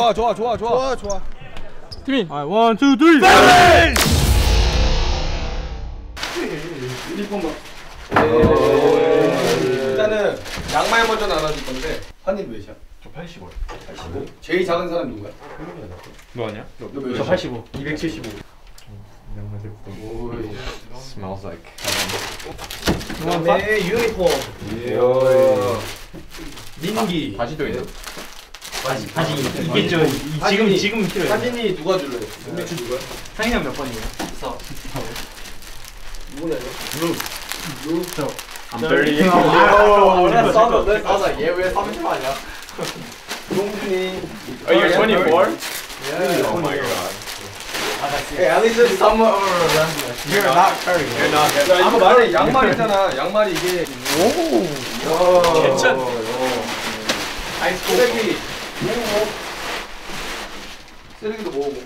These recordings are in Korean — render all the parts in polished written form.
좋아 좋아 좋아 좋아 좋아. 팀이 1, 2, 3 유니폼 봐. 일단은 양말 먼저 나눠줄 건데 한님 몇이야? 저 85. 85? 제일 작은 사람 누구야? 너 아니야? 너 몇이야? 저 85. 275. 양말들 오, smells like 네, 유니폼. 민기. 바지도 있네. 바지 있겠죠. 지금 필요해. 사진이 누가 줄래? 민기 누구야? 상이랑 몇 번이에요? 누구냐 이거? 루. 저. I'm 30. 내 싸다. 얘왜 30 아니야? 동준이. Oh, you're 24? Yeah. Oh my god. Hey, at least there's someone. You're not Curry. You're not. 야, 이거 말해 양말 있잖아. 양말이 이게. 오. 괜찮네. 아이스 쓰레기. 모으고. 쓰레기도 모으고.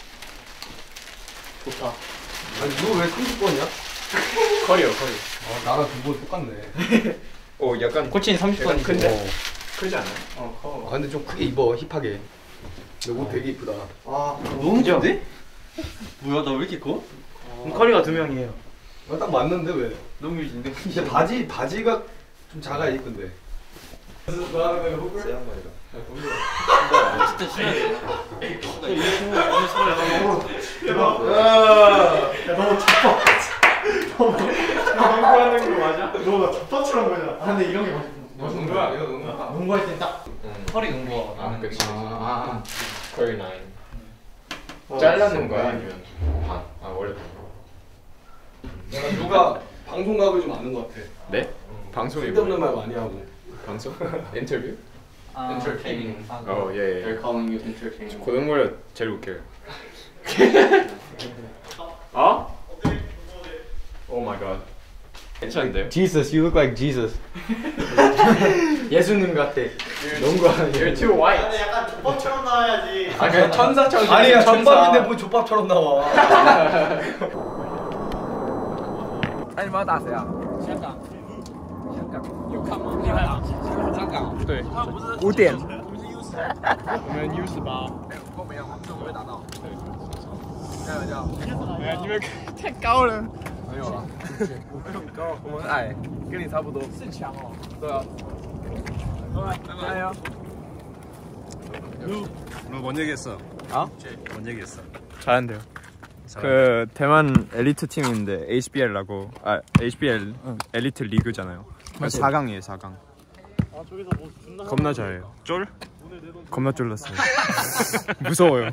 좋다. 아니 너 왜 30번이야? 커리어. 나랑 두번 똑같네. 오, 약간 코치는 30번이죠. 큰데? 크지 않아요? 아 근데 좀 크게 입어 힙하게. 너 옷 되게 이쁘다. 아, 너무 큰데? 뭐야, 나 왜 이렇게 커? 커리가 2명이에요. 딱 맞는데 왜? 너무 유진데. 근데 바지가 좀 작아 이쁜데. 진짜 싫어. 농구하는 거 맞아? 너나 덮밥처럼 보이잖아. 아, 근데 이런 게 맛있어. 농구야 이거 농구야. 농구할 땐 딱 허리 농구가. 아, 그치. 아. 커리 9. 잘라는 거야 아니면 반? 아, 원래 내가 누가 방송각을 좀 아는 것 같아. 네? 방송이 쓸데없는 말 많이 하고. 방송? 인터뷰? Entertaining. 어, 예. They're calling you entertaining. 고등어려 제일 웃겨요. 어? 오 마이 갓. 괜찮은데요? Jesus, you look like Jesus. 예수님 같아. 농구하는. You're too white. 약간 족밥처럼 나와야지. 아 그냥 천사처럼. 아니야, 족밥인데 뭐 족밥처럼 나와. 哎，你们要打谁啊？香港。香港有看吗？你看啊，香港。 对。 5点。 我们 U18。 跟我们一样，我们这种会打到。对。开玩笑。 哎呀，你们太高了。 没有了。高，我们矮，跟你差不多。是强哦。对啊。拜拜呀。 너 뭔 얘기했어? 어? 뭔 얘기했어? 잘한대요. 그 대만 엘리트 팀인데 HBL라고 HBL 엘리트 리그잖아요. 4강이에요 4강. 겁나 잘해요. 쫄? 겁나 쫄랐어요. 무서워요.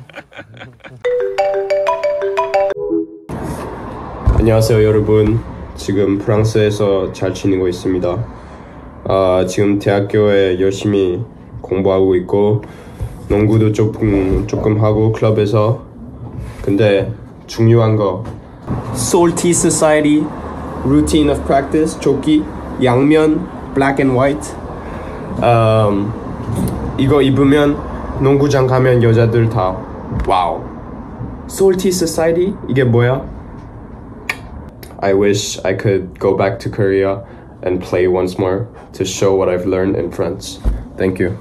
안녕하세요 여러분. 지금 프랑스에서 잘 지내고 있습니다. 지금 대학교에 열심히 공부하고 있고 농구도 조금 하고 클럽에서. 근데 중요한 거 Salty Society Routine of Practice 조끼 양면 Black and White 이거 입으면 농구장 가면 여자들 다 와우. Salty Society 이게 뭐야? I wish I could go back to Korea and play once more to show what I've learned in France. Thank you.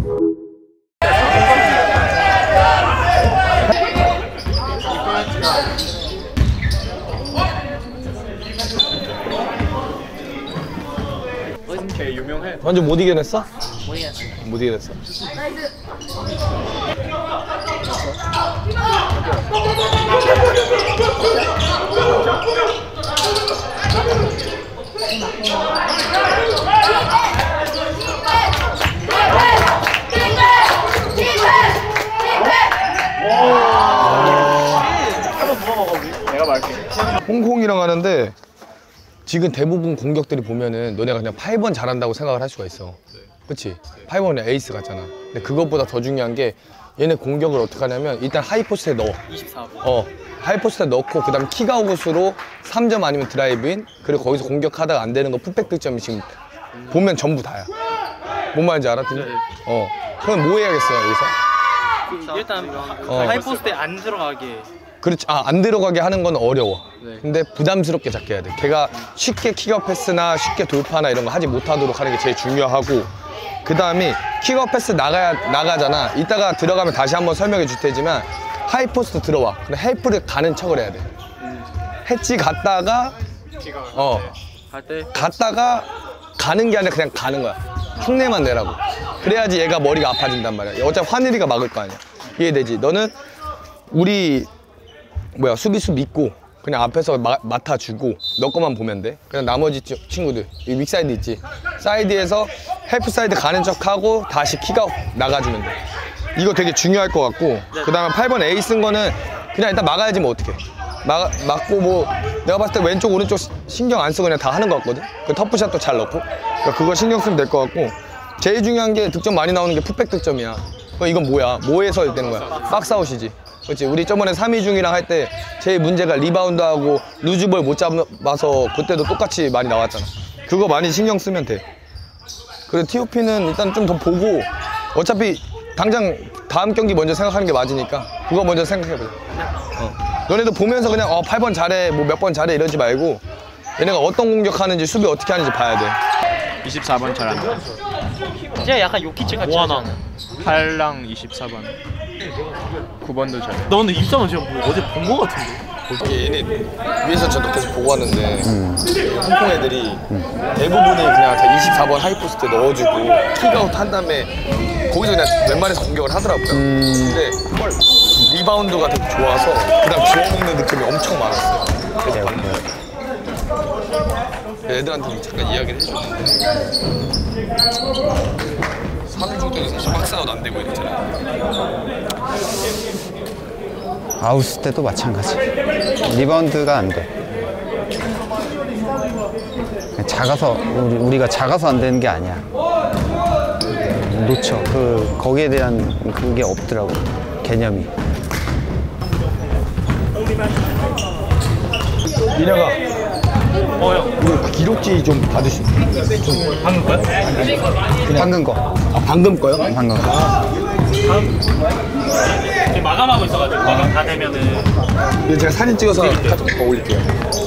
걔 유명해. 완전 못 이겨냈어? 못 이겨냈어. 내가 말게. 홍콩이랑 하는데 지금 대부분 공격들이 보면은 너네가 그냥 8번 잘한다고 생각을 할 수가 있어. 그치? 8번은 에이스 같잖아. 근데 그것보다 더 중요한 게 얘네 공격을 어떻게 하냐면 일단 하이포스트에 넣어. 24번. 하이포스트에 넣고 그 다음 킥아웃으로 3점 아니면 드라이브인, 그리고 거기서 공격하다가 안 되는 거 풋백 득점이 지금 보면 전부 다야. 뭔 말인지 알았지? 그럼 뭐 해야겠어요 여기서? 일단 하이포스트에 안 들어가게. 그렇지. 안 들어가게 하는 건 어려워. 근데 부담스럽게 잡게 해야 돼. 걔가 쉽게 킥업 패스나 쉽게 돌파나 이런 거 하지 못하도록 하는 게 제일 중요하고, 그 다음이 킥업 패스 나가잖아. 이따가 들어가면 다시 한번 설명해 줄 테지만 하이포스트 들어와. 근데 헬프를 가는 척을 해야 돼. 해치 갔다가 갔다가 가는 게 아니라 그냥 가는 거야. 흉내만 내라고. 그래야지 얘가 머리가 아파진단 말이야. 어차피 환일이가 막을 거 아니야. 이해되지? 너는 우리 수비수 믿고 그냥 앞에서 맡아주고 너 것만 보면 돼. 그냥 나머지 친구들 이 윅사이드 있지, 사이드에서 헬프 사이드 가는 척하고 다시 킥아웃 나가주면 돼. 이거 되게 중요할 것 같고, 그 다음에 8번 A 쓴 거는 그냥 일단 막아야지 뭐 어떡해. 막고 뭐 내가 봤을 때 왼쪽 오른쪽 신경 안 쓰고 그냥 다 하는 것 같거든. 그 터프샷도 잘 넣고, 그러니까 그거 신경 쓰면 될 것 같고, 제일 중요한 게 득점 많이 나오는 게 풋백 득점이야. 이건 뭐야? 뭐에서 되는 거야? 박스아웃이지. 그렇지. 우리 저번에 3위 중이랑 할 때 제일 문제가 리바운드하고 루즈볼 못 잡아서 그때도 똑같이 많이 나왔잖아. 그거 많이 신경 쓰면 돼. 그리고 TOP는 일단 좀 더 보고, 어차피 당장 다음 경기 먼저 생각하는 게 맞으니까 그거 먼저 생각해보자. 너네도 보면서 그냥 8번 잘해, 뭐 몇 번 잘해 이러지 말고 얘네가 어떤 공격하는지 수비 어떻게 하는지 봐야 돼. 24번 잘한다. 진짜 약간 요키치 같이 하잖아. 8랑 24번. 9번도 잘해. 너 근데 24번 지금 어제 본 거 같은데? 얘네 위에서 저도 계속 보고 왔는데 홍콩 애들이 대부분이 그냥 24번 하이포스트 넣어주고 킥아웃 한 다음에 거기서 그냥 웬만해서 공격을 하더라고요. 근데 리바운드가 되게 좋아서 그다음 주워먹는 느낌이 엄청 많았어요. 그래서 애들한테 잠깐 이야기를 해줬는데 3일 중 때는 사실 박스아웃 안 되고 이랬잖아요. 아웃 때도 마찬가지. 리바운드가 안 돼. 작아서 우리가 작아서 안 되는 게 아니야. 놓쳐. 거기에 대한 그게 없더라고. 개념이. 민혁아, 우리 기록지 좀 받을 수 있어? 방금 거야? 방금 거. 방금 거요? 방금 거. 지금 마감하고 있어가지고 마감 다 되면은 이거 제가 사진 찍어서 카톡에 올릴게요.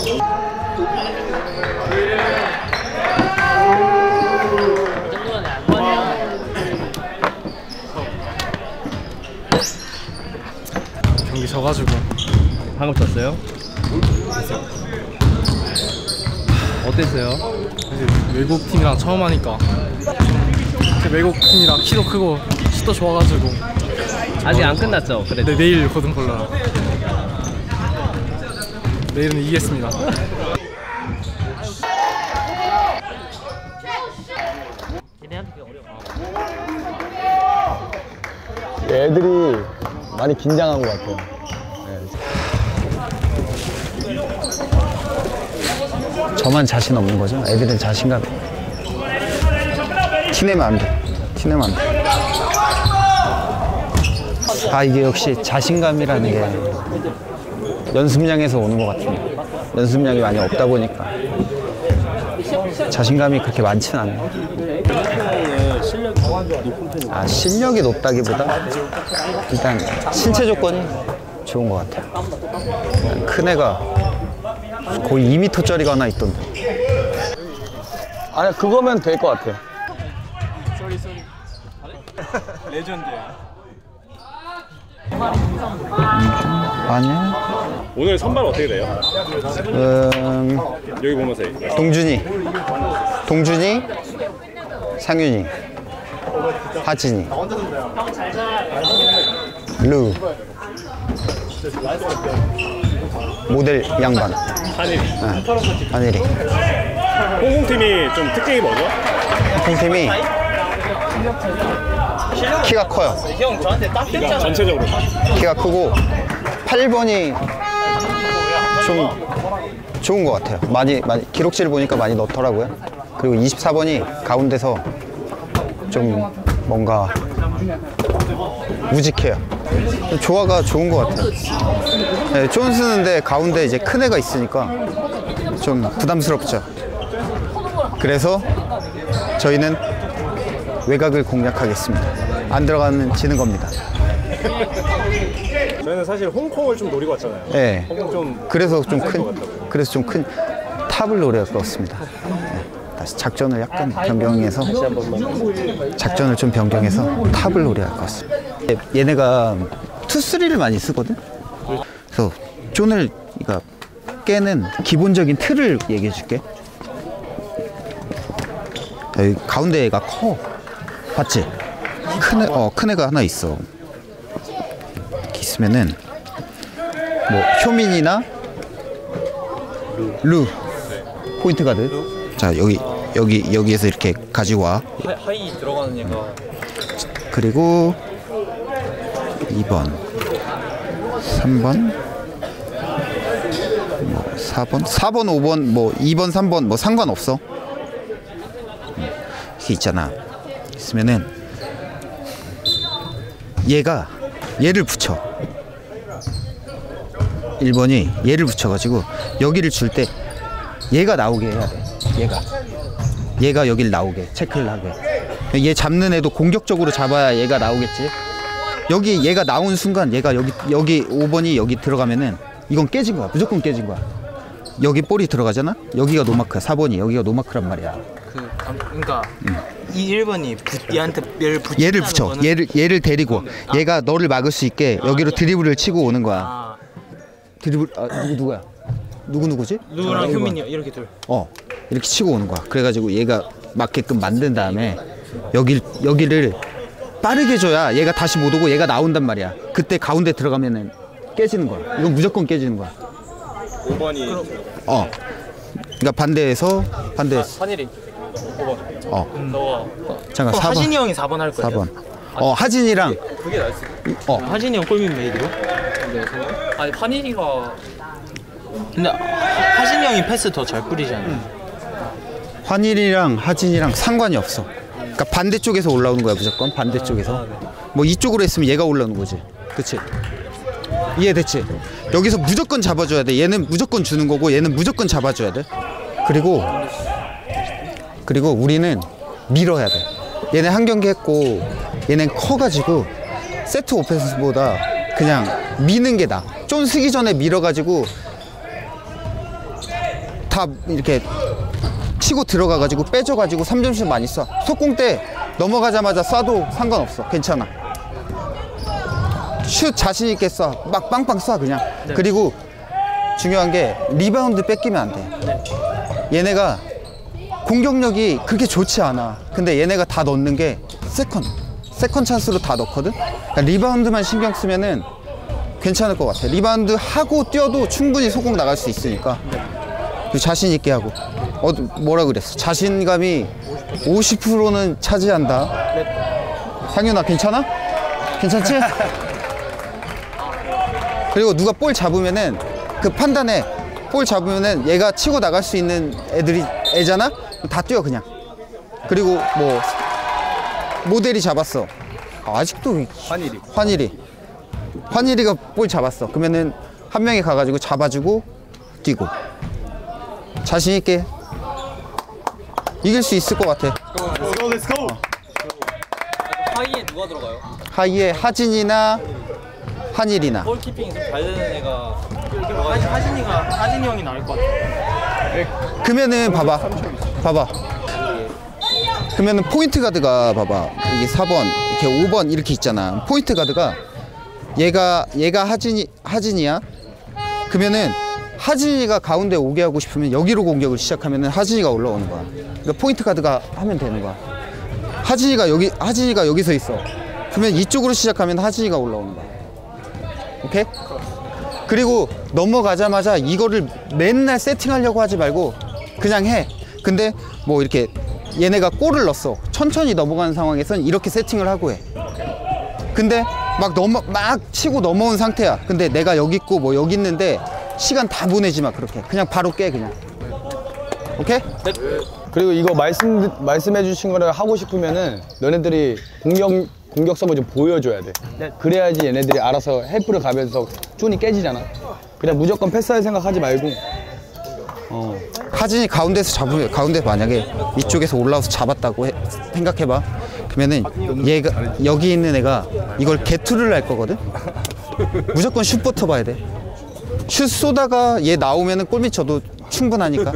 경기 져가지고. 방금 쳤어요? 어땠어요? 이제 외국 팀이랑 처음 하니까 외국 팀이랑 키도 크고 슛도 좋아가지고. 아직 안 끝났죠? 그래. 네, 내일 거둔 걸로. 내일은 이기겠습니다. 애들이 많이 긴장한 것 같아요. 저만 자신 없는 거죠. 애들은 자신감. 티내면 안 돼. 티내면 안 돼. 이게 역시 자신감이라는 게 연습량에서 오는 것 같은데, 연습량이 많이 없다 보니까 자신감이 그렇게 많지는 않아요. 실력이 높다기보다 일단 신체 조건이 좋은 것 같아요. 큰 애가 거의 2m짜리가 하나 있던데. 아니야, 그거면 될 것 같아. 레전드야. 아니야. 오늘 선발 어떻게 돼요? 여기 보면서 얘기해. 동준이, 상윤이, 하진이, 루, 모델 양반, 한일이. 홍콩팀이 좀 특징이 뭐죠? 홍팀이 키가 커요. 형 저한테 딱 뺐잖아. 전체적으로. 키가 크고 8번이 좀 좋은 것 같아요. 많이 기록지를 보니까 많이 넣더라고요. 그리고 24번이 가운데서 좀 뭔가 우직해요. 조화가 좋은 것 같아요. 네, 쫀 쓰는데 가운데 이제 큰 애가 있으니까 좀 부담스럽죠. 그래서 저희는 외곽을 공략하겠습니다. 안 들어가면 지는 겁니다. 저희는 사실 홍콩을 좀 노리고 왔잖아요. 네. 홍콩 좀 그래서 좀 것 큰, 같다고요. 그래서 좀 큰 탑을 노릴 것 같습니다. 네. 다시 작전을 약간 변경해서 작전을 좀 변경해서 탑을 노려야 할 것 같습니다. 얘네가 투3를 많이 쓰거든. 그래서 존을 그러니까 깨는 기본적인 틀을 얘기해 줄게. 여기 가운데 애가 커. 봤지? 큰 애가 하나 있어. 이렇게 있으면은 뭐 효민이나 루 포인트 가드. 자 여기에서 이렇게 가지고 와. 하이 들어가는 얘가 그리고 2번 3번 뭐 4번 5번 뭐 2번 3번 뭐 상관없어. 이렇게 있잖아. 있으면은 얘를 붙여. 1번이 얘를 붙여가지고 여기를 줄 때 얘가 나오게 해야 돼. 얘가 여길 나오게 체크를 하게. 얘 잡는 애도 공격적으로 잡아야 얘가 나오겠지. 여기 얘가 나온 순간 얘가 여기 5번이 여기 들어가면은 이건 깨진 거야. 무조건 깨진 거야. 여기 볼이 들어가잖아. 여기가 노마크야. 4번이 여기가 노마크란 말이야. 그러니까 이 1번이 얘를 붙여. 얘를 데리고 얘가 너를 막을 수 있게 여기로 드리블을 치고 오는 거야. 드리블 누구야? 누구지? 누구랑 효민이요. 이렇게 둘. 이렇게 치고 오는 거야. 그래가지고 얘가 맞게끔 만든 다음에 여기를 빠르게 줘야 얘가 다시 못 오고 얘가 나온단 말이야. 그때 가운데 들어가면은 깨지는 거야. 이건 무조건 깨지는 거야. 5번이 그러니까 반대에서 선일이 5번. 너가 잠깐 4번. 하진이 형이 4번 할 거야. 4번. 하진이랑 그게 나았어. 하진이 형 골밑 메이드요? 네. 아니 환일이가 근데 하진이 형이 패스 더 잘 뿌리잖아. 환일이랑 하진이랑 상관이 없어. 그러니까 반대쪽에서 올라오는 거야. 무조건 반대쪽에서. 뭐 이쪽으로 했으면 얘가 올라오는 거지. 그치? 이해됐지? 여기서 무조건 잡아줘야 돼. 얘는 무조건 주는 거고 얘는 무조건 잡아줘야 돼. 그리고 우리는 밀어야 돼. 얘네 한 경기 했고 얘는 커가지고 세트 오펜스보다 그냥 미는 게 나아. 쫀 쓰기 전에 밀어가지고 다 이렇게 치고 들어가가지고 빼줘가지고 3점슛 많이 쏴. 속공 때 넘어가자마자 쏴도 상관없어. 괜찮아. 슛 자신있게 쏴. 막 빵빵 쏴 그냥. 네. 그리고 중요한 게 리바운드 뺏기면 안 돼. 네. 얘네가 공격력이 그렇게 좋지 않아. 근데 얘네가 다 넣는 게 세컨 찬스로 다 넣거든. 그러니까 리바운드만 신경 쓰면은 괜찮을 것 같아. 리바운드 하고 뛰어도 충분히 속공 나갈 수 있으니까. 자신 있게 하고. 뭐라 그랬어? 자신감이 50%는 차지한다. 상윤아 괜찮아? 괜찮지? 그리고 누가 볼 잡으면은 그 판단에 볼 잡으면은 얘가 치고 나갈 수 있는 애잖아? 다 뛰어 그냥. 그리고 뭐 모델이 잡았어. 아직도 환일이가 볼 잡았어. 그러면은 한 명이 가가지고 잡아주고 뛰고. 자신 있게 이길 수 있을 것 같아. 하이에 누가 들어가요? 하이에 하진이나 한일이나. 골키핑이 좀 잘 되는 애가 하진이 형이 나을 것 같아. 그러면은 봐봐. 그러면은 포인트 가드가 봐봐. 이게 4번, 이렇게 5번 이렇게 있잖아. 포인트 가드가 얘가 하진이야. 그러면은 하진이가 가운데 오게 하고 싶으면 여기로 공격을 시작하면은 하진이가 올라오는 거야. 그러니까 포인트 가드가 하면 되는 거야. 하진이가 여기서 있어. 그러면 이쪽으로 시작하면 하진이가 올라오는 거야. 오케이? 그리고 넘어가자마자 이거를 맨날 세팅하려고 하지 말고 그냥 해. 근데 뭐 이렇게 얘네가 골을 넣었어. 천천히 넘어가는 상황에선 이렇게 세팅을 하고 해. 근데 막 치고 넘어온 상태야. 근데 내가 여기 있고 뭐 여기 있는데 시간 다 보내지 마. 그렇게 그냥 바로 깨 그냥. 오케이? 그리고 이거 말씀해 주신 거를 하고 싶으면은 너네들이 공격성을 좀 보여줘야 돼. 그래야지 얘네들이 알아서 헬프를 가면서 쫀이 깨지잖아. 그냥 무조건 패스할 생각하지 말고. 하진이 가운데서 만약에 이쪽에서 올라와서 잡았다고 생각해봐. 그러면은 얘가 여기 있는 애가 이걸 개투를 할 거거든. 무조건 슛부터 봐야 돼. 슛 쏘다가 얘 나오면은 골밑 쳐도 충분하니까.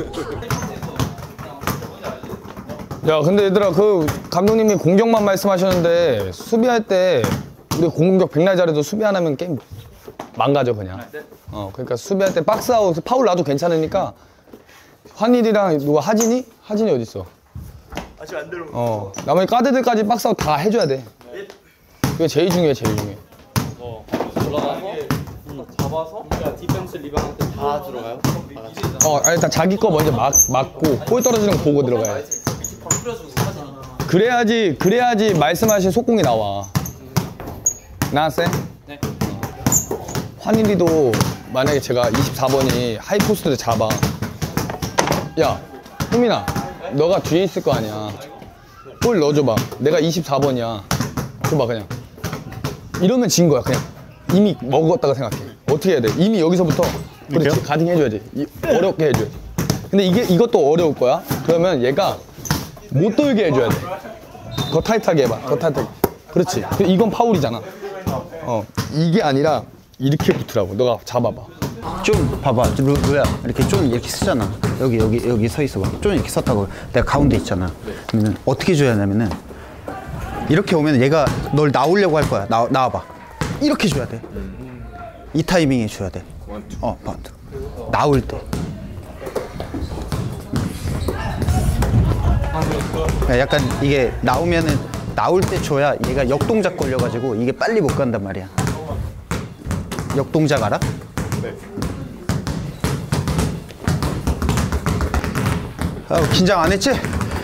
야 근데 얘들아 그 감독님이 공격만 말씀하셨는데 수비할 때 우리 공격 백날 잘해도 수비 안 하면 게임 망가져 그냥. 그러니까 수비할 때 박스아웃 파울 나도 괜찮으니까 환일이랑 누가 하진이? 하진이 어디 있어? 아직 안 들어. 나머지 가드들까지 박스아웃 다 해줘야 돼. 그게 제일 중요해 제일 중요해. 잡아서 디펜스 리바운드 다 들어가요? 일단 자기 거 먼저 막고 볼 떨어지는 거 보고 들어가야 돼. 그래야지 말씀하신 속공이 나와. 나왔어요? 네. 환일이도 만약에 제가 24번이 하이포스트를 잡아. 야, 효민아, 너가 뒤에 있을 거 아니야. 볼 넣어줘봐. 내가 24번이야. 줘봐 그냥. 이러면 진 거야 그냥. 이미 먹었다고 생각해. 어떻게 해야 돼? 이미 여기서부터 그렇지 가딩 해줘야지. 어렵게 해줘야지. 근데 이것도 어려울 거야. 그러면 얘가 못 돌게 해줘야 돼. 더 타이트하게 해봐. 더 타이트하게. 그렇지. 이건 파울이잖아. 이게 아니라 이렇게 붙으라고. 너가 잡아봐. 좀 봐봐 루야 이렇게 좀 이렇게 쓰잖아. 여기 서 있어봐. 좀 이렇게 섰다고. 내가 가운데 있잖아. 그러면 어떻게 줘야 하냐면은 이렇게 오면 얘가 널 나오려고 할 거야. 나와봐. 이렇게 줘야 돼. 이 타이밍에 줘야 돼. 바운드. 나올 때. 약간 이게 나오면은 나올 때 줘야 얘가 역동작 걸려가지고 이게 빨리 못 간단 말이야. 역동작 알아? 네. 긴장 안 했지?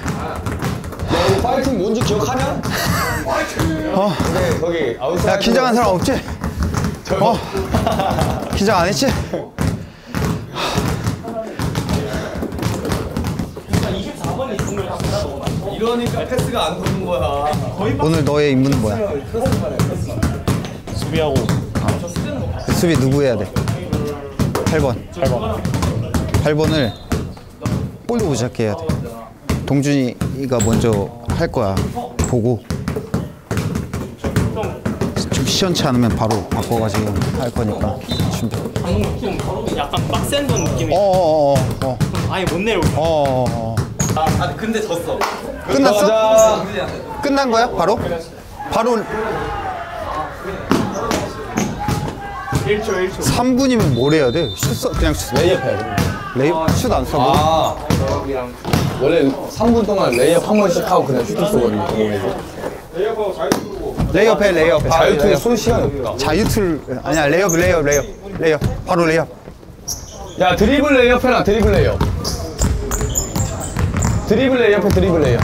너 파이팅 뭔지 기억하냐? 근데 거기 아웃사이드. 야 긴장한 사람 없지? 긴장 안 했지? 이러니까 패스가 안 도는 거야. 오늘 너의 임무는 뭐야? 수비하고 수비 누구 해야 돼? 8번. 8번을 볼로 부착해 해야 돼. 동준이가 먼저 할 거야. 보고. 좀 시원치 않으면 바로 바꿔가지고 할 거니까 준비. 좀 약간 빡센 건 느낌이. 아예 못 내려오고. 근데 졌어. 끝났어? 끝난 거야? 바로? 바로 1초. 3분이면 뭘 해야 돼? 그냥 레이업 해야 돼. 레이업 슛 안 써. 원래 3분 동안 레이업 한 번씩 하고 그냥 슈팅 쏘거든요. 레이업 해. 자유투에 쏠 시간이 없다. 자유툴 아니야. 레이업. 바로 레이업. 야 드리블 레이업 해라. 드리블 레이업 해. 드리블 레이업.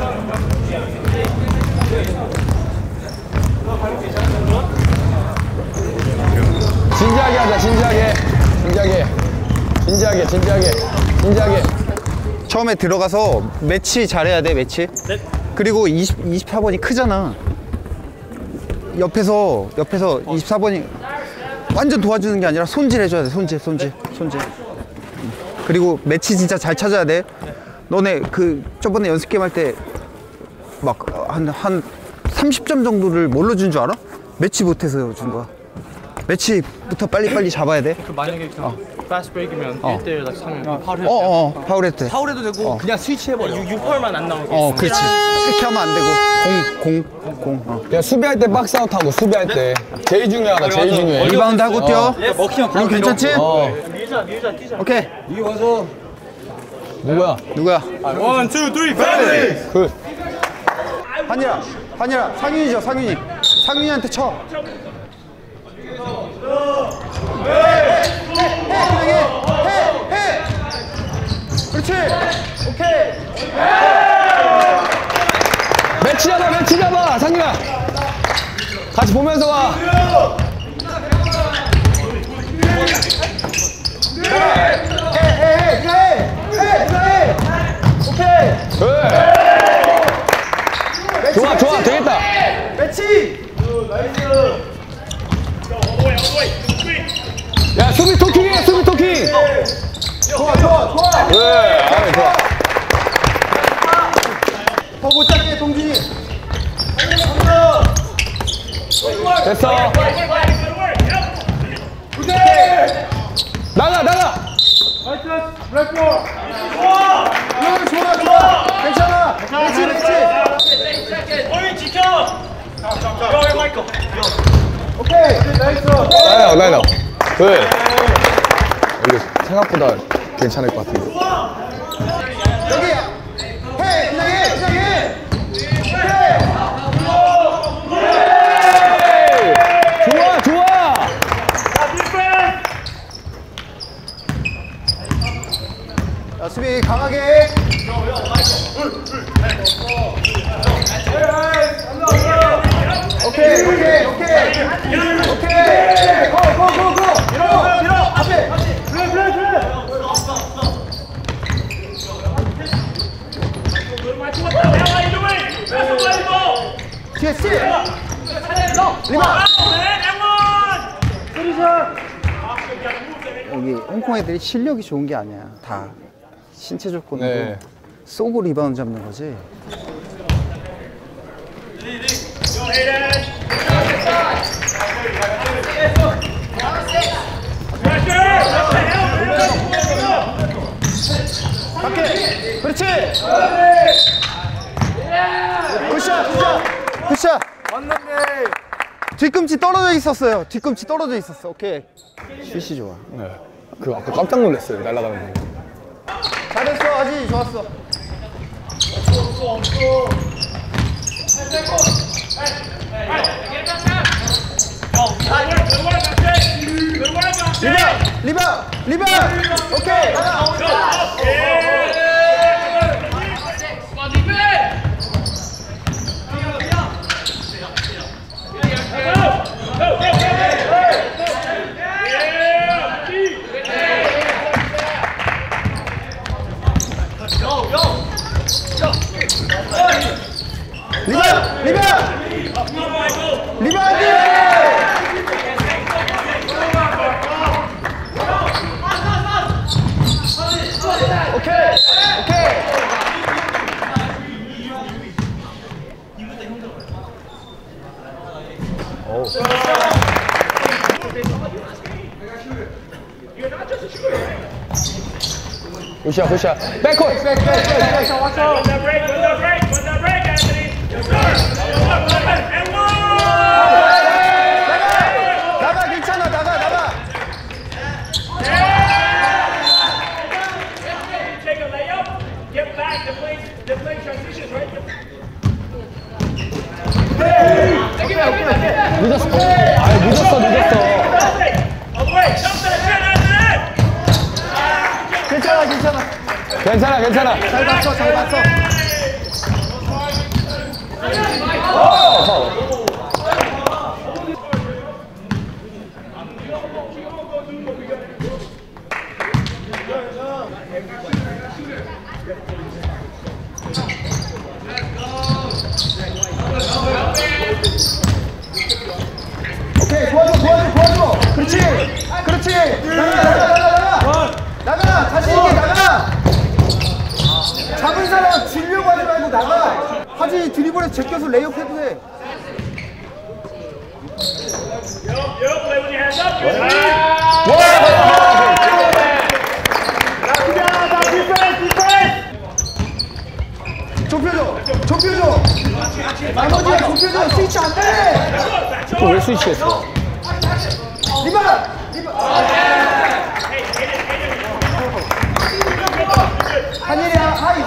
진지하게 하자. 진지하게. 처음에 들어가서 매치 잘해야 돼. 매치. 네. 그리고 24번이 크잖아. 옆에서 24번이 완전 도와주는 게 아니라 손질해줘야 돼. 손질. 그리고 매치 진짜 잘 찾아야 돼. 너네 그 저번에 연습 게임 할 때 막 한 30점 정도를 뭘로 준 줄 알아? 매치 못해서 준 거야. 매치부터 빨리 잡아야 돼. 그 만약에 패스트 브레이크면 1대1 딱 차면 파울 해도 돼. 파울해도 돼. 파울해도 되고 그냥 스위치해버려. 6펄만 안 나오게. 그렇지. 이렇게 하면 안 되고 공. 그냥 수비할 때 박스아웃하고 수비할 때 제일 중요하다. 리바운드 하고 뛰어. 먹히면 그럼 괜찮지? 밀자 뛰자. 오케이. 이기 와서 누구야? 1, 2, 3, 패스! 그 한이라 상윤이죠. 상윤이한테 쳐. 해. 그렇지. 오케이. 매치 잡아 상윤아. 같이 보면서 와. 해. 오케이. 좋아 되겠다. 매치. 야 수비 토킹해. 좋아. 더 못 잡게 동준이. 됐어. 나가 나가. 좋아. 괜찮아. 그렇지. 라인업. 굿. 이거 생각보다 괜찮을 것 같은데. 여기야. 그냥 해. 좋아. 자, 수비 강하게 해. 오케이. 고. 밀어. 앞에. 뒤에 씨. 리바. 여기 홍콩 애들이 실력이 좋은 게 아니야. 다 신체 조건으로 네. 쏘고 리바운드 잡는 거지. 밖에. 그렇지. 굿샷. 왔는데. 뒤꿈치 떨어져 있었어요. 오케이. 슛이 좋아. 네. 그 아까 깜짝 놀랐어요. 날아가는 거. 잘했어. 아지 좋았어. 리바. 오케이. 리바운드! 오케이. 굿샷. 백코트. 나가 괜찮아. 나가. 늦었어. 괜찮아. 잘 봤어. 오케이, 도와줘. 그렇지. 나가. 자신 있게 나가. 잡은 사람 주려고 하지 말고 나가. 하진이 드리블에 제껴서 레이업 해도 돼. 좁혀줘. 나머지가 좁혀줘. 스위치 안 돼. 왜 스위치했어? 리바. 한일이야. 하이.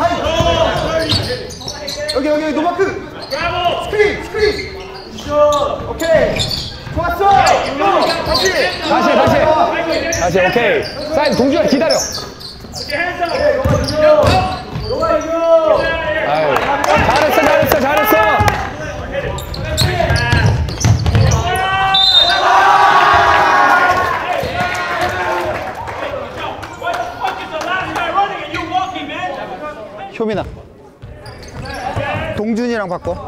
여기 노마크. 스크린. 오케이. 좋았어. 다시. 오케이. 사인 동주야 기다려. 아유, 잘했어. 효민아. 동준이랑 바꿔.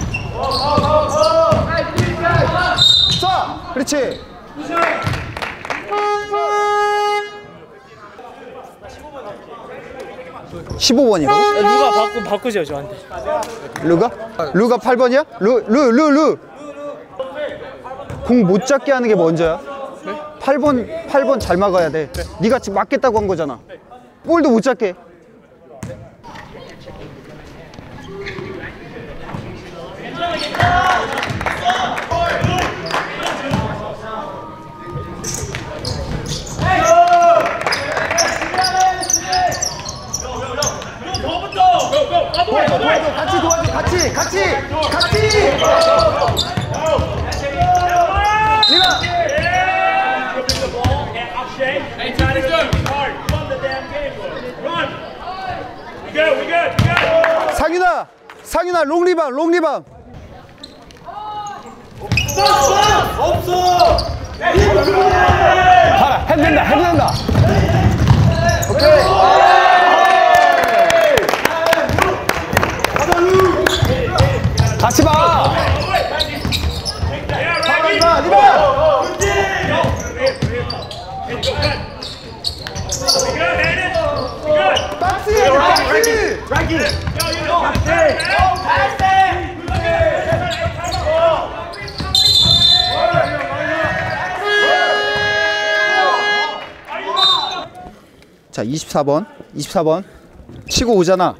자, 그렇지. 15번이라고? 누가 바꾸죠 저한테. 루가? 루가 8번이야? 루. 공 못 잡게 하는 게 먼저야. 8번 잘 막아야 돼. 네가 지금 막겠다고 한 거잖아. 볼도 못 잡게. 도와줘. 같이. 리바. Hey, time to go. Hard. Run the damn game. Run. We good. 상윤아 롱리방. 봐라, 해도 된다. 오케이. 같이 봐. 리바. 자, 24번 치고 오잖아.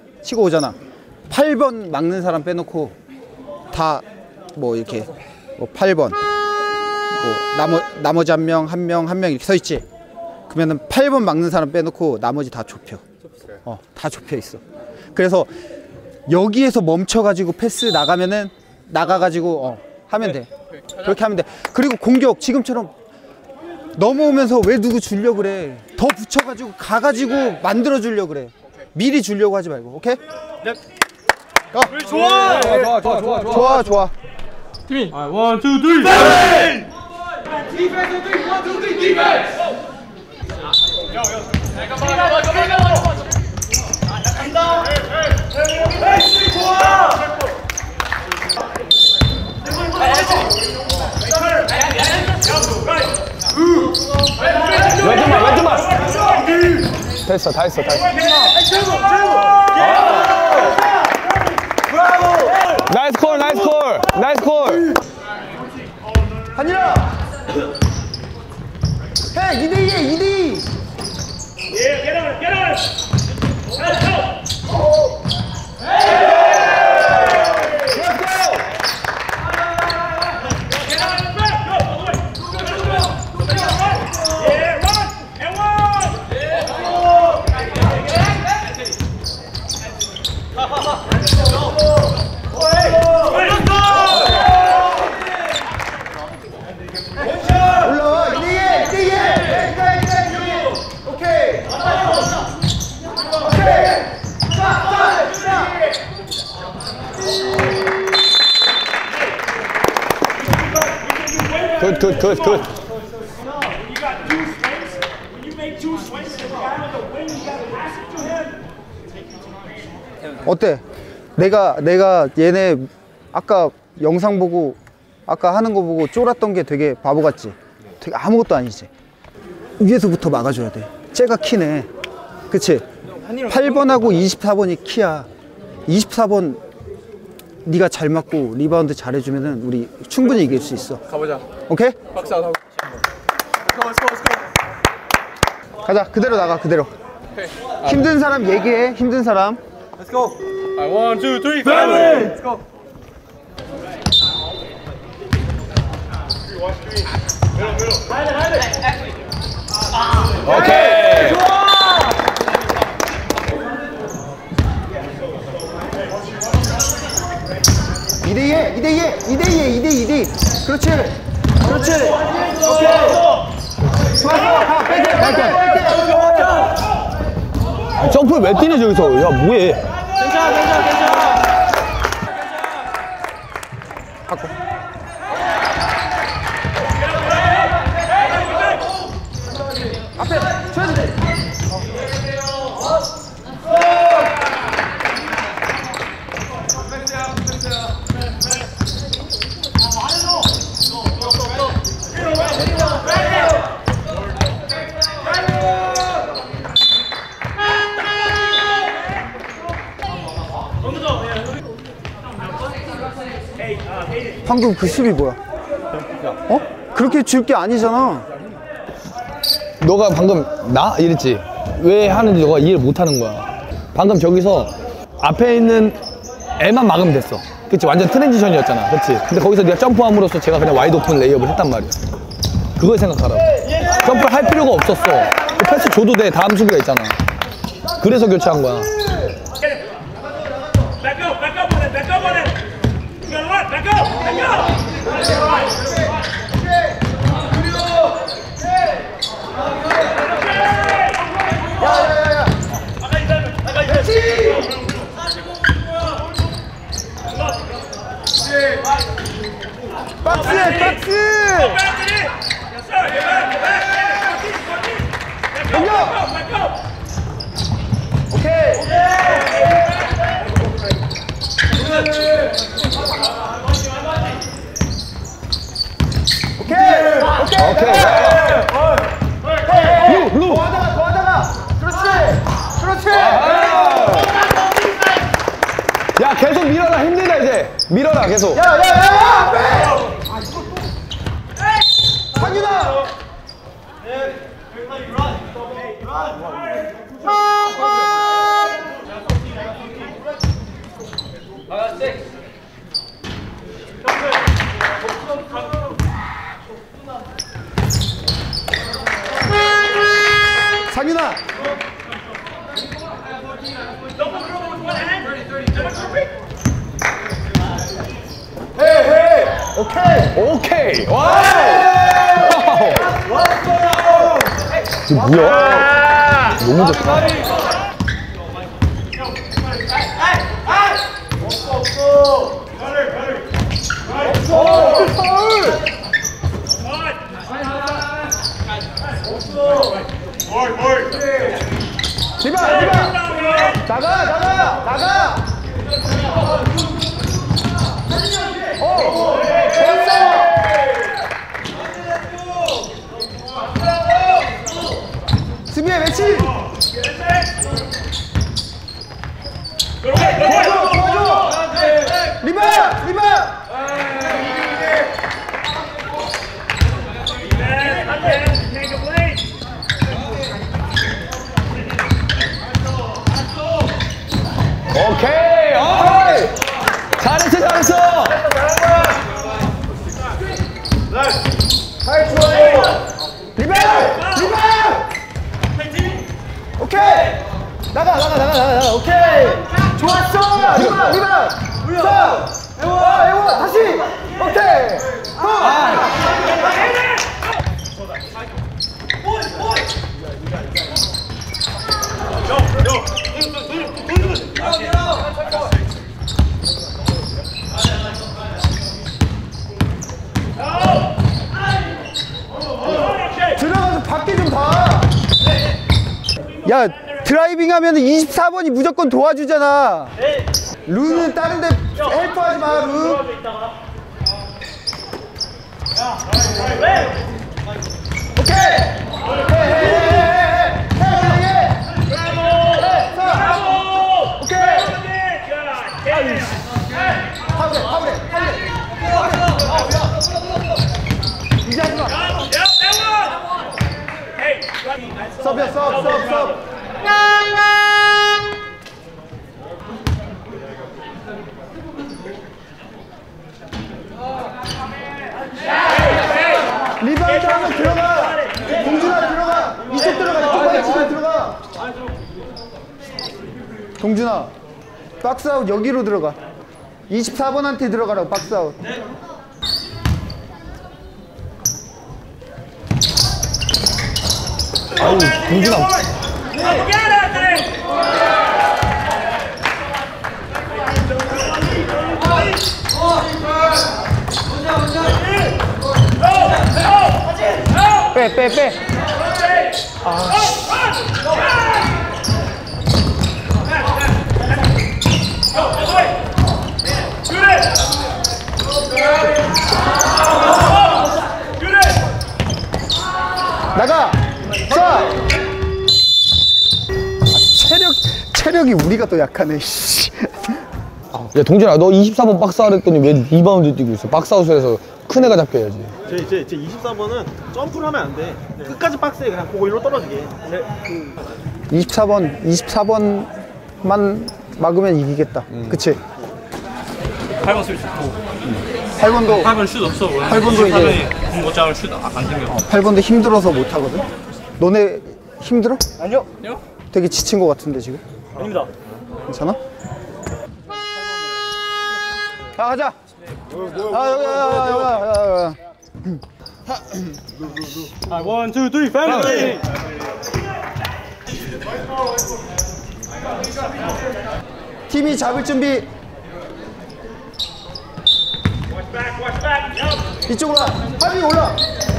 8번 막는 사람 빼놓고 다 뭐 이렇게 뭐 8번 뭐 나머지 한 명 이렇게 서 있지. 그러면은 8번 막는 사람 빼놓고 나머지 다 좁혀. 다 좁혀 있어. 그래서 여기에서 멈춰가지고 패스 나가면은 나가가지고 하면 돼. 그렇게 하면 돼. 그리고 공격 지금처럼 넘어오면서 왜 누구 주려고 그래. 더 붙여가지고 가가지고 만들어 주려고 그래. 미리 주려고 하지 말고. 오케이? 네. 좋아. 팀이. 원, 투, 쓰리. 디펜스. Defense. 1, 2, 3, defense. 왼쪽만. 됐어, 다 했어. 나이스 콜. 한일아. 해 2대2. Yeah, get on. Let's go. 올라와 2대2. 오케이. 굿. 어때? 내가 얘네 아까 영상 보고 아까 하는 거 보고 쫄았던 게 되게 바보 같지? 되게 아무것도 아니지? 위에서부터 막아줘야 돼. 쟤가 키네. 그치? 8번하고 24번이 키야. 24번 네가 잘 맞고 리바운드 잘해주면은 우리 충분히 이길 수 있어. 가보자. 오케이? 박스 아웃 하고. 가자. 그대로 나가. 그대로. 힘든 사람 얘기해. 힘든 사람. Let's go. 1, 2, 3, family. Let's go. 오케이. 이대 2대2. 그렇지. 오케이. 좋아. 뺄게. 점프 왜 뛰니 저기서? 야 뭐해? 괜찮아. 바꿔. 앞에 쳐야 돼. 방금 그 수비 뭐야? 어? 그렇게 줄 게 아니잖아. 너가 방금 나? 이랬지? 왜 하는지 너가 이해를 못 하는 거야. 방금 저기서 앞에 있는 애만 막으면 됐어. 그치? 완전 트랜지션이었잖아. 그치? 근데 거기서 네가 점프함으로써 제가 그냥 와이드 오픈 레이업을 했단 말이야. 그걸 생각하라고. 점프를 할 필요가 없었어. 패스 줘도 돼. 다음 수비가 있잖아. 그래서 교체한 거야. Back up on it, back up on it. You gotta run, back up, back up. 박스에 박스! 오케이. 루. 더하다가 그렇지. 야, 계속 밀어라. 힘들다, 이제. 밀어라, 계속. 야 상윤아. 상윤아. 오케이. 와우. 이게 뭐야? 너무 좋다. 나가. 수비에 매치. 도와줘. 리바. 오케이. 잘했어. 리바. 오케이. 나가. 오케이. 좋았어. 리바. 에워. 다시. 오케이. 들어가서 밖에 좀 봐. 야, 드라이빙 하면 24번이 무조건 도와주잖아. 루는 다른데 헬프하지 마, 루. 이제 하지 마. 서브야, 서브. 리바운드 하면 들어가. 동준아 들어가. 이쪽 들어가. 이쪽 들어가. 동준아, 박스아웃 여기로 들어가. 24번한테 들어가라고. 박스아웃. 아유, 동준아. 빼. 나가. 자. 체력이 우리가 더 약하네. 야 동진아 너 24번 박스아웃 했더니 왜 리바운드 뛰고 있어? 박스아웃에서 큰 애가 잡게 해야지. 제 24번은 점프를 하면 안 돼. 끝까지 박스에 그냥 보고 일로 떨어지게. 24번만 막으면 이기겠다. 그치? 8번 쓸 수 있고 8번도 8번 슛 없어. 8번도 이제 못 잡을 슛안 생겨. 8번도 힘들어서 못 하거든. 너네 힘들어? 아니요. 되게 지친 것 같은데 지금. 아닙니다. 괜찮아? 자 가자. 야. 아, 1, 2, 3, 패밀리. 팀이 잡을 준비. 이쪽으로 와. 하빈이 올라.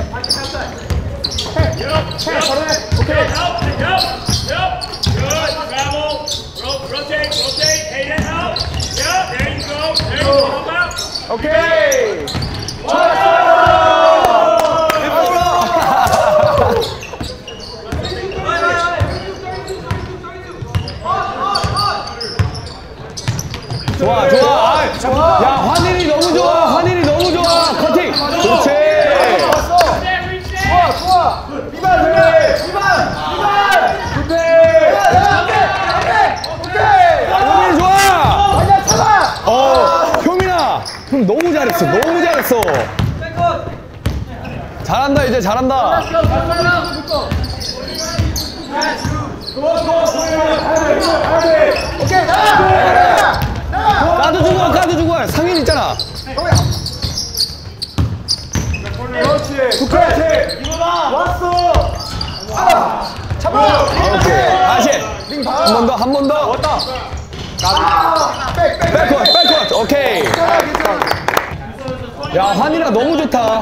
해. 바로 해. 오케이. 오케이. 좋아. 야 환일이 너무 좋아. 환일이 너무 좋아. 커팅. 그렇지. 좋아. 리반. 효민이 좋아. 아니야 참아. 효민아. 형 너무 잘했어. 잘한다 이제 잘한다. 오케이. 까도 주고 상인 있잖아. 그렇지. 그렇지. 왔어. 잡아. 오케이. 다시. 한 번 더. 왔다. 백컷. 오케이. 야 환이라 너무 좋다.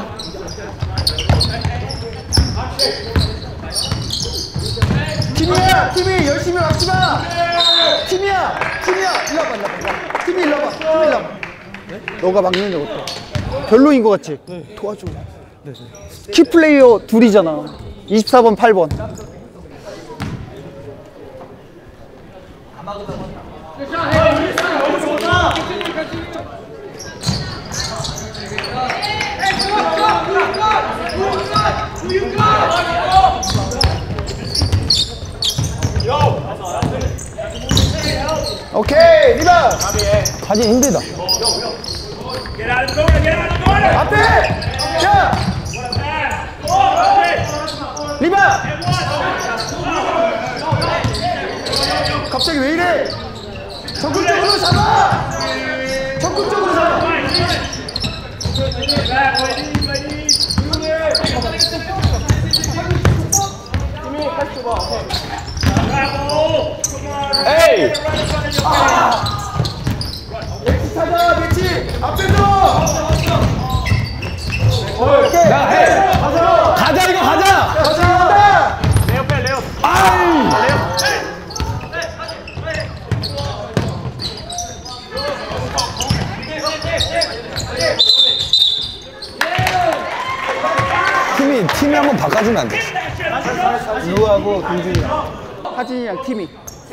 팀이 열심히 막지마. 팀이야. 일로 와봐. 너가 막는 게 어때? 별로인 것 같지? 도와줘. 키플레이어 둘이잖아. 24번, 8번. 오케이, 리바. 하진 힘들다. 앞에. 자. 리바. 갑자기 왜 이래? 적극적으로 잡아. 에이. 찾아, 매치. 앞에서. 야, 해. 가자 이거 가자. 가자. 레오. 아이. 팀이 한번 바꿔주면 안 돼? 루하고 동준이랑 하진이랑 팀이.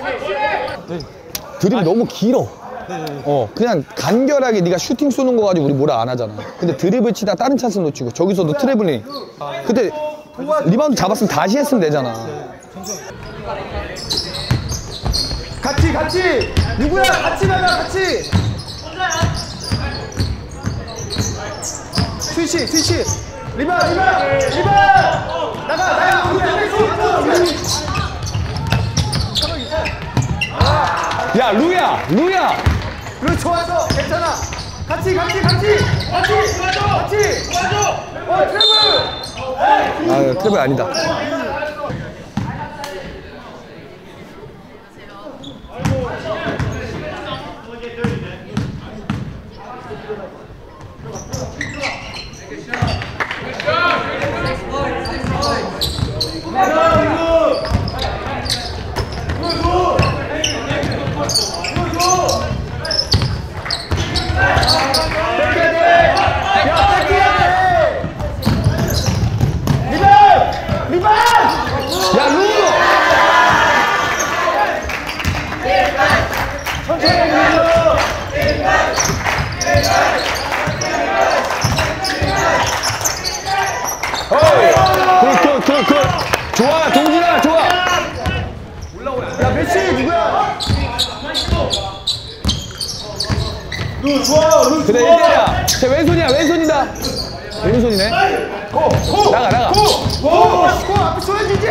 드립이 너무 길어. 그냥 간결하게 네가 슈팅 쏘는 거 가지고 우리 뭐라 안 하잖아. 근데 드립을 치다 다른 찬스 놓치고 저기서도 트래블링. 그때 리바운드 잡았으면 다시 했으면 되잖아. 같이. 누구야? 같이 나가, 같이. 스위치. 리바. 나가. 야 루야. 루 좋아서 괜찮아. 같이. 트래블. 아 트래블 아니다. 리바. 그래 1대1이야. 쟤 왼손이야 왼손이다. 왼손이네. 나가. 고 앞에 쏘여주지.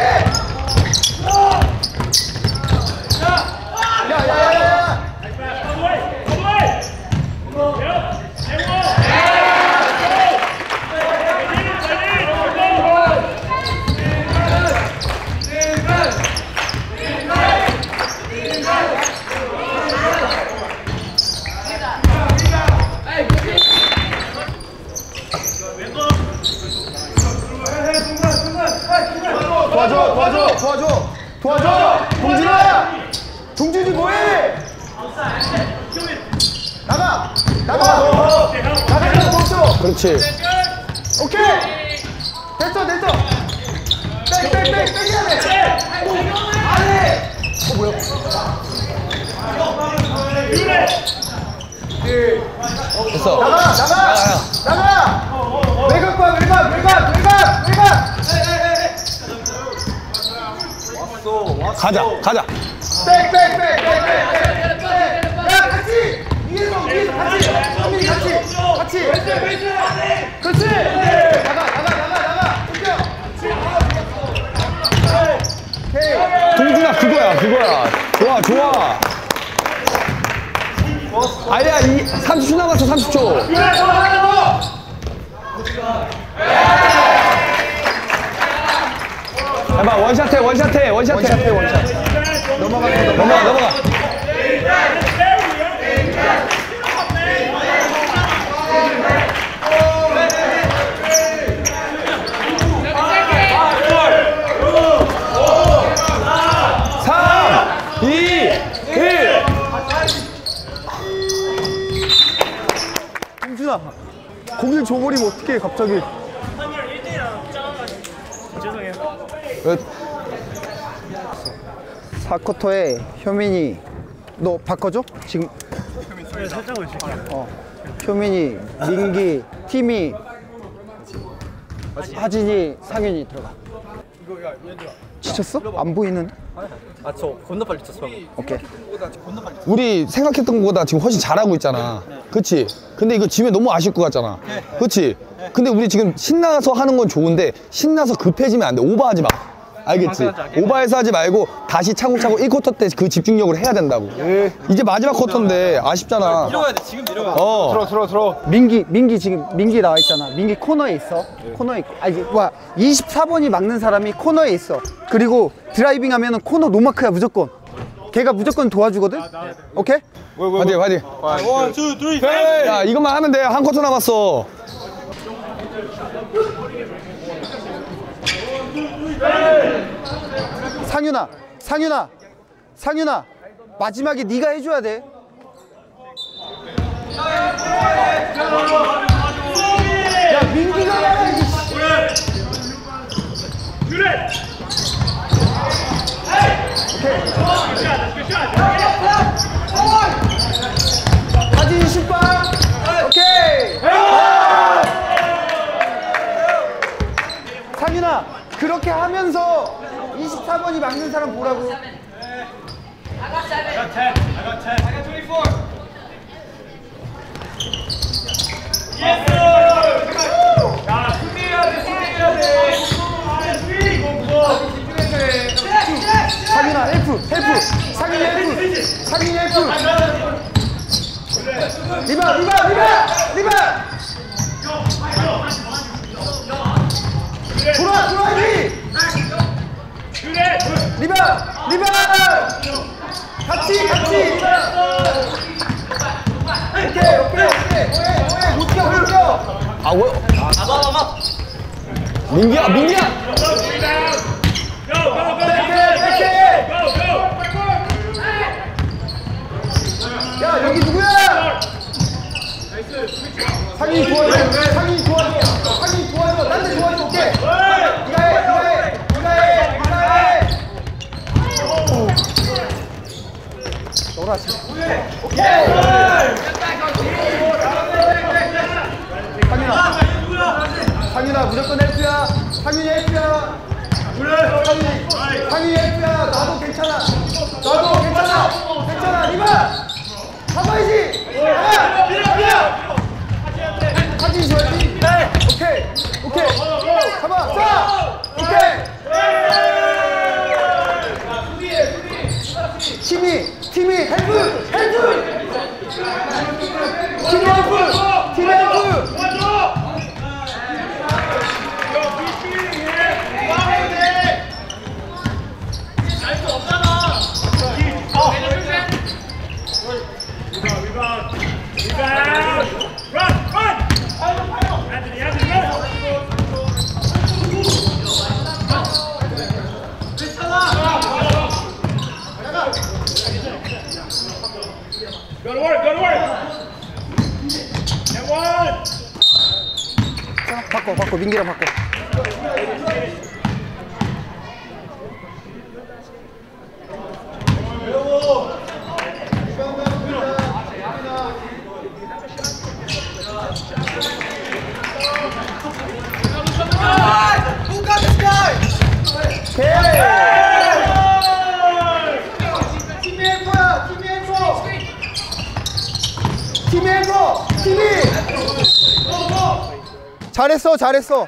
야야야야. 도와줘! 동준이 뭐해? 나가! 그렇지. 오케이! 됐어! 백 해야 돼! 안 해! 뭐야? 됐어. 나가! 외곽 봐! 가자. 백! 야, 같이! 위에서 같이! 그렇지! 나가! 오케이! 동준아 그거야. 좋아. 아니야 30초 남았어 30초. 해봐 원샷해. 넘어가. 동준아, 고기를 줘버리면 어떡해 갑자기. 왜? 4쿼터에 효민이 너 바꿔줘? 지금 살짝 올릴게요. 효민이, 민기, 팀이, 하진이, 상윤이 들어가. 지쳤어? 안 보이는데? 저 겁나 빨리 쳤어. 오케이. 우리 생각했던 것보다 지금 훨씬 잘하고 있잖아. 그치? 근데 이거 지면 너무 아실 것 같잖아. 그치? 근데 우리 지금 신나서 하는 건 좋은데 신나서 급해지면 안 돼. 오버하지 마. 알겠지? 오버해서 하지 말고 다시 차곡차곡 1쿼터 때 그 집중력으로 해야 된다고. 이제 마지막 쿼터인데 아쉽잖아. 밀어야 돼. 지금 밀어야 돼. 들어. 민기 지금 나와 있잖아. 민기 코너에 있어. 코너에 있고. 아니, 24번이 막는 사람이 코너에 있어. 그리고 드라이빙 하면은 코너 노마크야 무조건. 걔가 무조건 도와주거든. 오케이? 화이팅. 1, 2, 3, 야 이것만 하면 돼. 한 쿼터 남았어. 상윤아 마지막에 네가 해줘야 돼. 야 민기가 해야지. 하진이 슛방. 오케이. 상윤아 그렇게 하면서 24번이 막는 사람 보라고. 상윤아 F 상윤이 F 리바 돌아야지. 리바 같이 오케이 못 껴. 아 왜? 민기야. 야 여기 누구야? 상인이 도와줘. 딴데 도와줘. 오케이. 네가 해. 너라 지. 오케이. 상윤아 무조건 F야. 상윤이 F야. 상윤이 F야. 나도 괜찮아. 리바. 잡아야지. 하진이 좋아야지. 오케이. 잡아. 자. 오케이. 팀이 헬프. 팀 헬프. Go to work. And one. 바꿔. 민기랑 바꿔. 잘했어.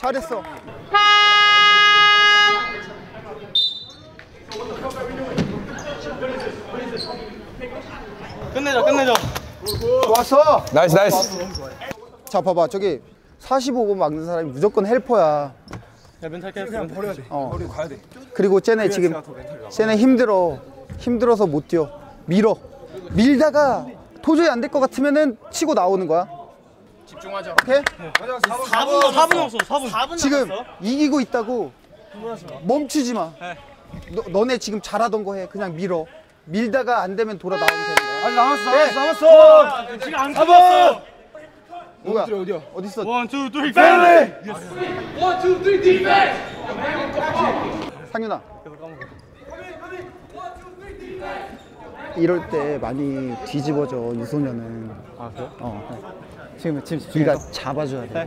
끝내자. 좋았어. 나이스. 자, 봐봐. 저기 45번 막는 사람이 무조건 헬퍼야. 야, 멘탈 깨. 그냥 버려야 돼. 버리고 가야 돼. 그리고 쟤네 지금 힘들어서 못 뛰어. 밀다가 도저히 안 될 것 같으면은 치고 나오는 거야. 집중하자. 오케이? 4분 없어. 4분. 지금 이기고 있다고 멈추지 마. 너네 지금 잘하던 거 해. 그냥 밀다가 안 되면 돌아 나오면 되는 거야. 아직 남았어. 지금 안 끝났어. 누가? 어디 있어? 1, 2, 3, 패밀리. 1, 2, 3, defense. 상윤아. 이럴 때 많이 뒤집어져 유소년은. 아, 그래? 지금 우리가 잡아줘야 돼.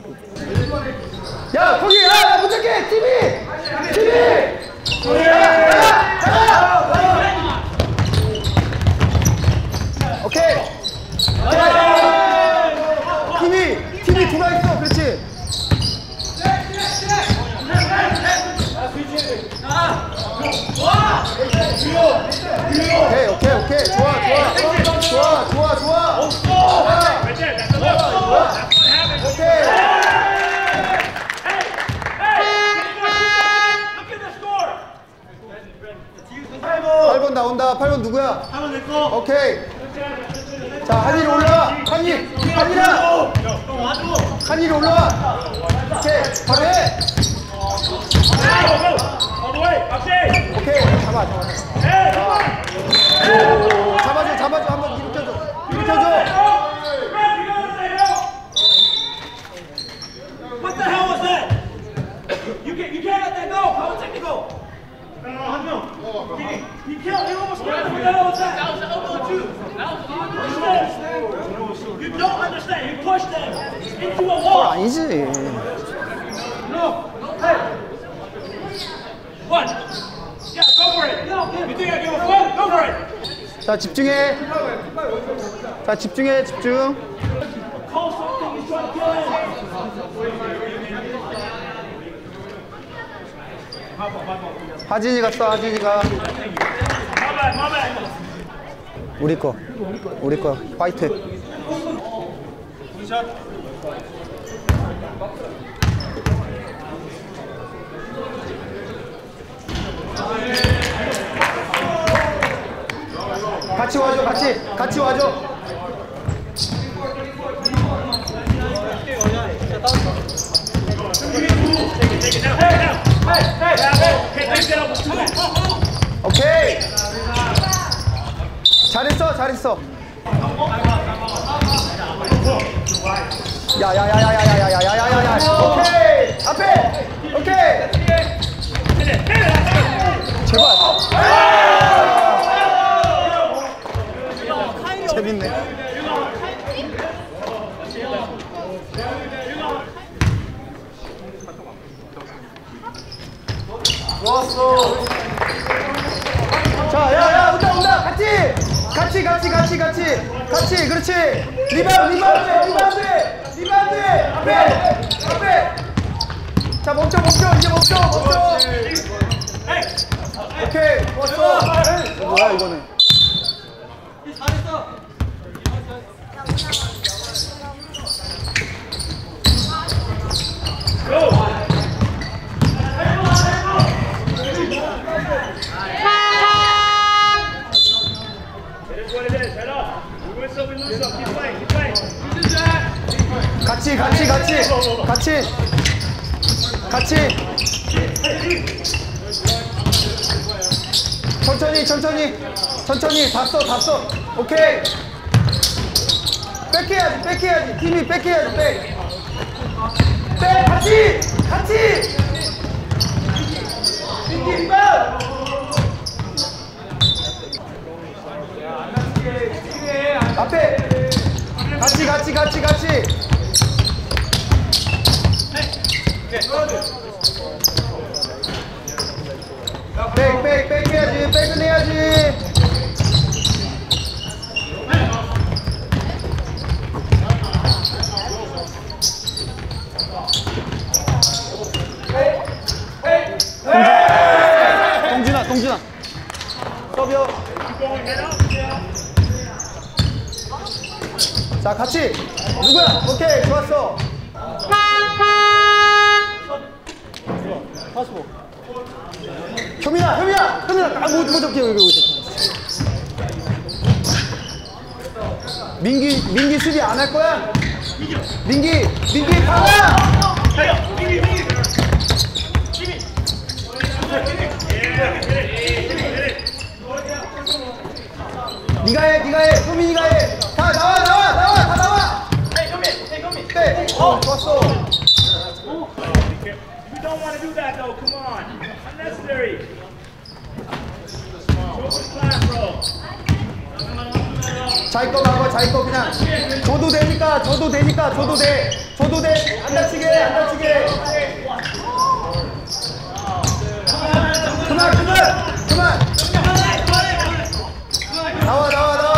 야 거기 야 못 잡게 팀이. 오케이. 팀이 돌아 있어. 그렇지. 오케이. 좋아. 오케이. 8번 나온다. 8번 누구야? 8번 내 거. 오케이. 자, 한일 올라와. 한일아. 한일 올라와. 오케이. 바로 해. 오케이. 잡아줘. 한번 일으켜줘. What the hell was that? You can't let that go. Power technical. 한 명. You can't. You almost got it. What the hell was that? That was the elbow too. You don't understand. You pushed them into a wall. 아니지. No. Hey. One. Yeah, go for it. You think I give a fuck? Go for it. 자, 집중. Call something. He's trying to kill him. 하진이가 써. My bad. 우리 거 화이트. 같이 와줘. 오케이. 잘했어. 야야야야야야야야야야야. 오케이. 앞에. 오케이. 제발. 재밌네. 좋았어. 자, 야, 온다. 같이. 같이 그렇지. 리바운드 앞에. 자 멈춰 이제 멈춰. 오케이 좋았어. 뭐야 이거는. 같이. 천천히 다 써. 오케이. 백해야지. 팀이 백해야지. 백. 같이. 리바운드. 앞에. 같이. 백 해야지. 백은 해야지. 동준아. 서비어. 자, 같이. 누구야? 오케이, 좋았어. 파스보. 효민아. 아, 못 잡게 여기. 민기 수비 안 할 거야? 민기 가라! 네가 해. 효민이가 해. 다 나와. 네. 좋았어. You don't want to do that though. Come on. Unnecessary. 자기 거 막아. 그냥 줘도 돼. 안 다치게. 그만. 나와.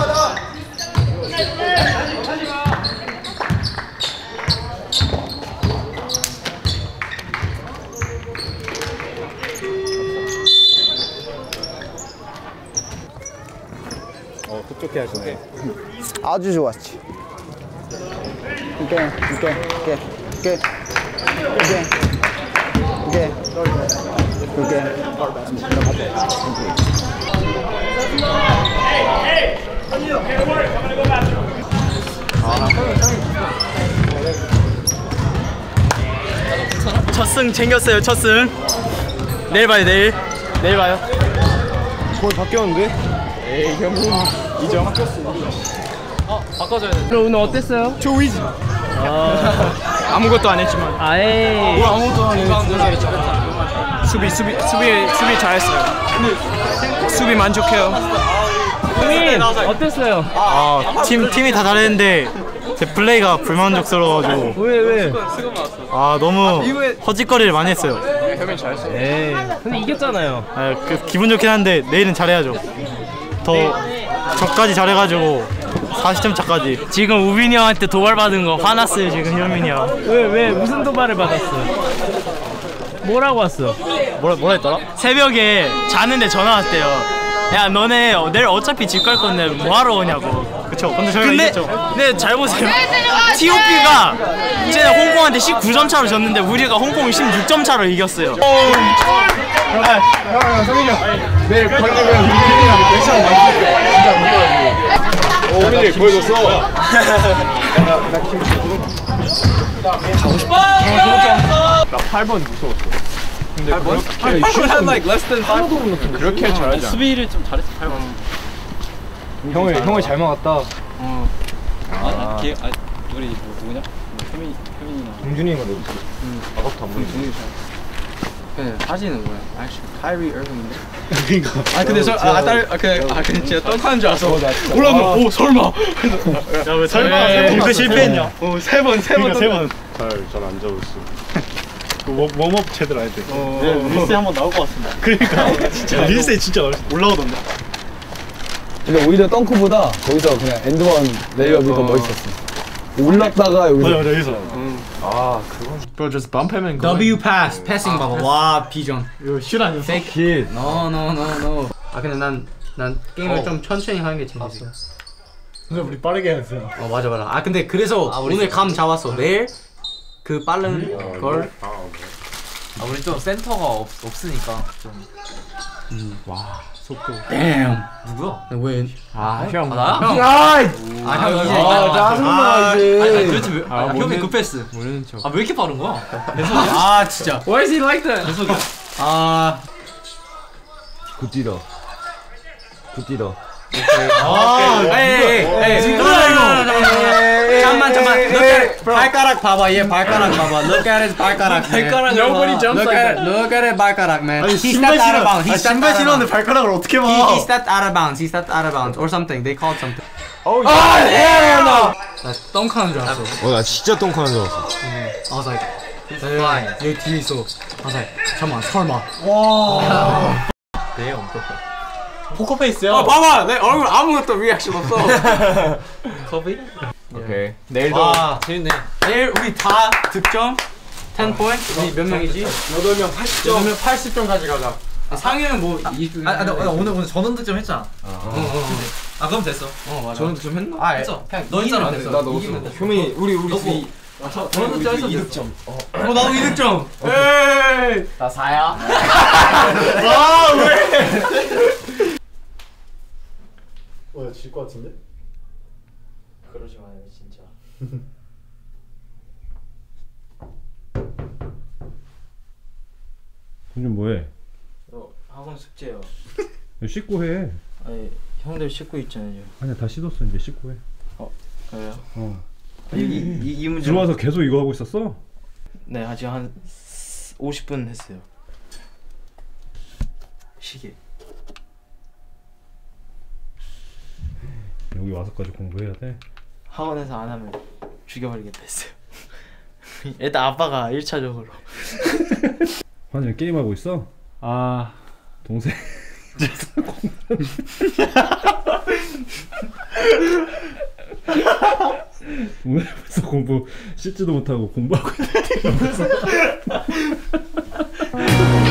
똑똑해 하시네. 아주 좋았지. 오케이. 첫승 챙겼어요. 첫승. 내일 봐요. 내일 봐요. 거의 바뀌었는데? 에이 형 2점 바꿔줘야 돼. 오늘 어땠어요? 조이지. 아무것도 안 했지만. 뭐 아무것도 안 했는데 수비 잘했어요. 수비 만족해요. 형님 어땠어요? 팀이 다 잘했는데 제 플레이가 불만족스러워가지고. 왜? 너무 허짓거리를 많이 했어요. 에이 근데 이겼잖아요. 기분 좋긴 한데 내일은 잘해야죠. 더 저까지 잘해가지고 40점 차까지. 지금 우빈이 형한테 도발받은 거 화났어요 지금 효민이 형. 왜 무슨 도발을 받았어? 뭐라고 왔어? 뭐라 했더라? 새벽에 자는데 전화 왔대요. 야 너네 내일 어차피 집 갈 건데 뭐하러 오냐고. 그쵸. 근데 저희가 이겼죠. 근데 잘 보세요. TOP가 쟤네 홍콩한테 19점 차로 졌는데 우리가 홍콩을 16점 차로 이겼어요. 형 성민이 형 내일 걸리면 우빈이랑 몇시간 만들게 진짜 무서워가지고. 우빈이 보여줬어. 가고 싶어. 나 8번 무서웠어. 근데 8번 had like less than 5. 그렇게 잘하지 않아. 수비를 좀 잘했어. 8번. 형이 잘 막았다. 우리 누구냐? 효민이나 동준이가 내고 있어. 아까부터 안 보이지. 사진은 뭐야? 카이리 이빙인데? 그러니까. 근데 진짜 던크하는 줄 알았어. 올라오면 오 설마. 야왜 설마 덩크 실패했냐? 세 번. 잘안 잡았어. 웜업 제대로 안 했대. 릴스에 한번 나올 것 같습니다. 그러니까 진짜 릴스에 진짜 올라오던데. 근데 오히려 덩크보다 거기서 그냥 엔드원 레이업이 더 멋있었어. 올랐다가 여기서. 맞아 여기서. 아 그건. Bro, just bump him and go. W pass, 패싱 봐봐. 와 비전. 이거 슛 아니었어? Fake. No. 아 근데 난 게임을 좀 천천히 하는 게 재밌어. 근데 우리 빠르게 했어요. 맞아. 아 근데 그래서 오늘 감 잡았어. 내일 그 빠른 걸. 아 우리 좀 센터가 없으니까 좀. 와 속도. Damn. 누구야? 왜? 형. 나야? 형 이제. 짜증나 이제. 아니 도대체 왜? 형이 그 패스. 모르는 척. 아 왜 이렇게 빠른 거야? 아 진짜. Why is he like that? 아. 굿디더. 에이 잠만 발가락 봐봐 얘 발가락 봐봐 look at his 발가락 Nobody jumps like that. look at his 발가락 man 아니 he stepped out of bounds 신발 신었는데 발가락을 어떻게 봐? he stepped out of bounds or something they called something 나 덩크하는 줄 알았어 나 진짜 똥하는 줄 알았어. I was like 얘 뒤에 있어 I was like 잠깐만 설마 네 엄청. 포커페이스야. 봐봐 내 얼굴 아무것도 리액션 없어 커비? 오케이. 내일도. 와 재밌네. 내일 우리 다 득점 10포인트 우리 몇 명이지? 8명 80점. 8명 80점 가져가자 상현은 뭐 오늘 전원 득점 했잖아. 아 그럼 됐어. 맞아 저는 좀 했나? 했어. 너 했잖아. 됐어 나도 이기면 됐어 효민이 우리 전원 득점 했어. 2득점. 나도 2득점 에이 나 4야. 질것 같은데? 그러지 마요 진짜. 좀 뭐해? 학원 숙제요. 씻고 해. 아니 형들 씻고 있잖아요. 아니야 다 씻었어 이제 씻고 해. 그래요? 이 문제. 들어와서 계속 이거 하고 있었어? 네 아직 한 50분 했어요. 시계. 여기 와서까지 공부해야 돼? 학원에서 안 하면 죽여버리겠다 했어요. 일단 아빠가 1차적으로. 환희 게임하고 있어? 아 동생 오늘 벌써 공부 씻지도 못하고 공부하고 있는데